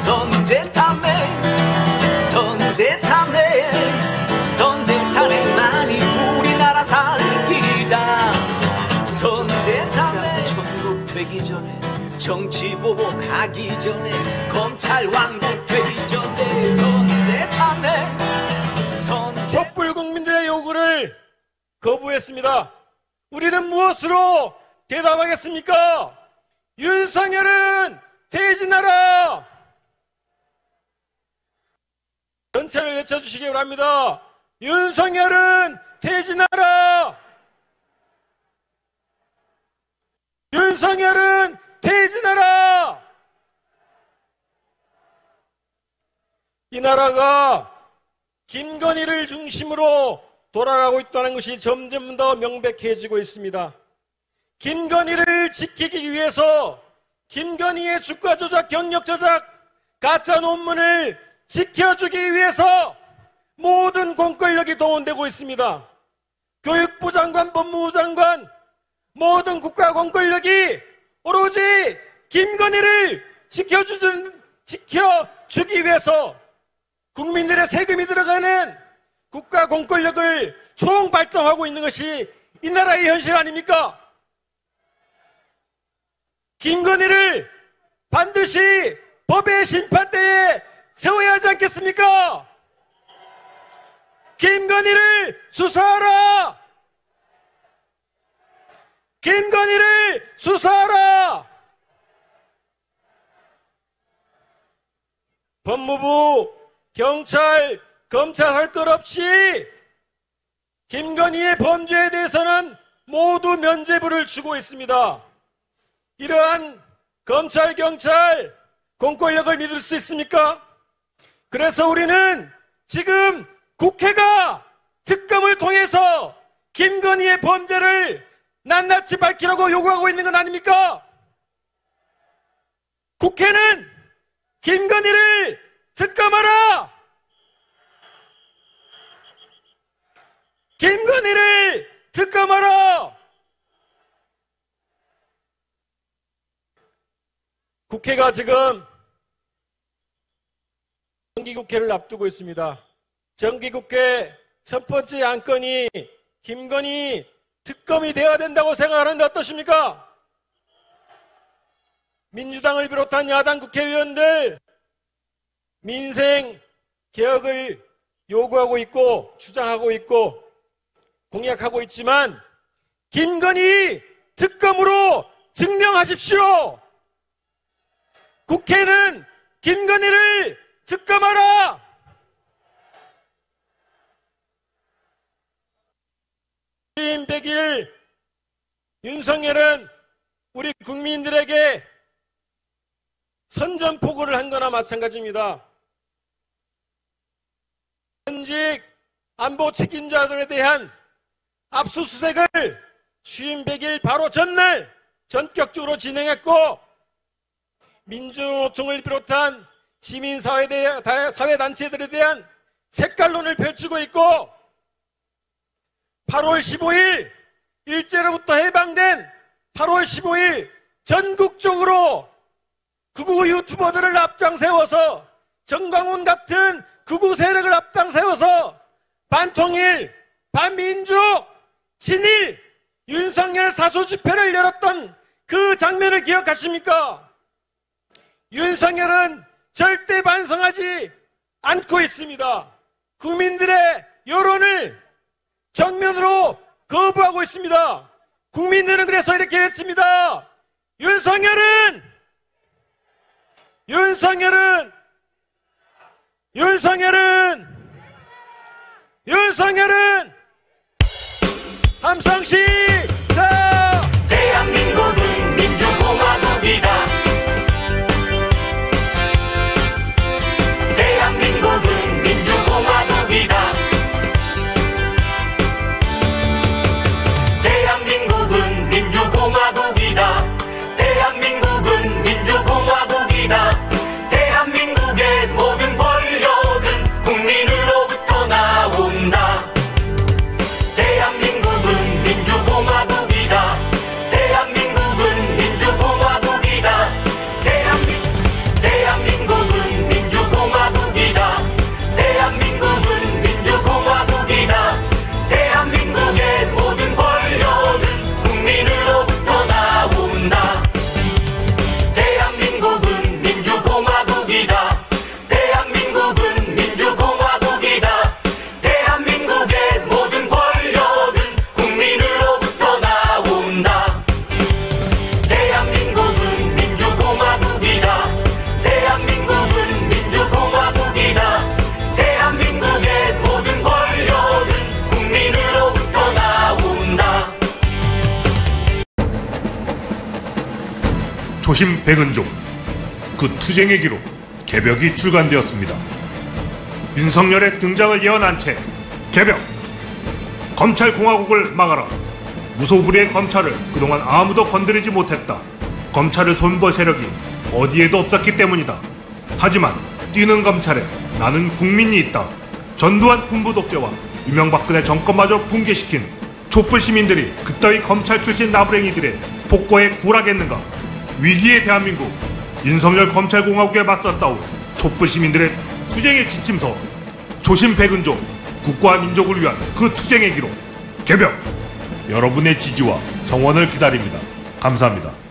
선제타네 선제타네 선제타네만이 우리나라 살 길이다. 선제타네 천국 되기 전에 정치보복 하기 전에 검찰 왕국 되기 전에 선제타네 촛불 국민들의 요구를 거부했습니다. 우리는 무엇으로 대답하겠습니까? 윤석열은 퇴진하라! 전체를 외쳐주시기 바랍니다. 윤석열은 퇴진하라! 윤석열은 퇴진하라! 이 나라가 김건희를 중심으로 돌아가고 있다는 것이 점점 더 명백해지고 있습니다. 김건희를 지키기 위해서 김건희의 주가 조작, 경력 조작, 가짜 논문을 지켜주기 위해서 모든 공권력이 동원되고 있습니다. 교육부 장관, 법무부 장관, 모든 국가 공권력이 오로지 김건희를 지켜주기 위해서 국민들의 세금이 들어가는 국가 공권력을 총발동하고 있는 것이 이 나라의 현실 아닙니까? 김건희를 반드시 법의 심판대에 세워야 하지 않겠습니까? 김건희를 수사하라! 김건희를 수사하라! 법무부, 경찰, 검찰 할 것 없이 김건희의 범죄에 대해서는 모두 면죄부를 주고 있습니다. 이러한 검찰, 경찰, 공권력을 믿을 수 있습니까? 그래서 우리는 지금 국회가 특검을 통해서 김건희의 범죄를 낱낱이 밝히라고 요구하고 있는 건 아닙니까? 국회는 김건희를 특검하라! 김건희를 특검하라! 국회가 지금 정기국회를 앞두고 있습니다. 정기국회 첫 번째 안건이 김건희 특검이 되어야 된다고 생각하는데 어떠십니까? 민주당을 비롯한 야당 국회의원들 민생 개혁을 요구하고 있고 주장하고 있고 공약하고 있지만 김건희 특검으로 증명하십시오. 국회는 김건희를 특검하라! 취임 100일 윤석열은 우리 국민들에게 선전포고를 한 거나 마찬가지입니다. 현직 안보 책임자들에 대한 압수수색을 취임 100일 바로 전날 전격적으로 진행했고 민주노총을 비롯한 시민사회단체들에 대한 색깔론을 펼치고 있고 8월 15일 일제로부터 해방된 8월 15일 전국적으로 극우 유튜버들을 앞장세워서 정광훈 같은 극우 세력을 앞장세워서 반통일, 반민족, 친일, 윤석열 사소 집회를 열었던 그 장면을 기억하십니까? 윤석열은 절대 반성하지 않고 있습니다. 국민들의 여론을 정면으로 거부하고 있습니다. 국민들은 그래서 이렇게 외칩니다. 윤석열은 함성 시작! 대한민국은 민주공화국이다. 대한민국은 민주공화국이다. 대한민국은 민주공화국이다. 대한민국은 민주공화국이다. 대한민국의 모든 권력은 국민으로부터 나온다. 대한민국은 민주공화국 초심 백은종, 그 투쟁의 기록 개벽이 출간되었습니다. 윤석열의 등장을 예언한 채 개벽! 검찰공화국을 막아라. 무소불위의 검찰을 그동안 아무도 건드리지 못했다. 검찰을 손볼 세력이 어디에도 없었기 때문이다. 하지만 뛰는 검찰에 나는 국민이 있다. 전두환 군부 독재와 이명박근혜 정권마저 붕괴시킨 촛불 시민들이 그따위 검찰 출신 나부랭이들의 폭거에 굴하겠는가? 위기의 대한민국, 윤석열 검찰공화국에 맞서 싸울 촛불 시민들의 투쟁의 지침서, 초심 백은종, 국가와 민족을 위한 그 투쟁의 기록 개벽! 여러분의 지지와 성원을 기다립니다. 감사합니다.